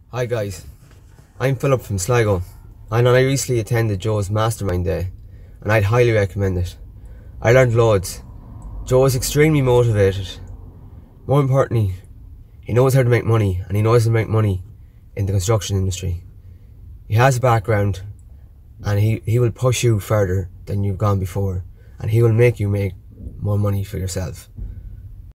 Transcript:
Hi guys, I'm Philip from Sligo, and I recently attended Joe's Mastermind Day, and I'd highly recommend it. I learned loads. Joe is extremely motivated. More importantly, he knows how to make money, and he knows how to make money in the construction industry. He has a background, and he will push you further than you've gone before, and he will make you make more money for yourself.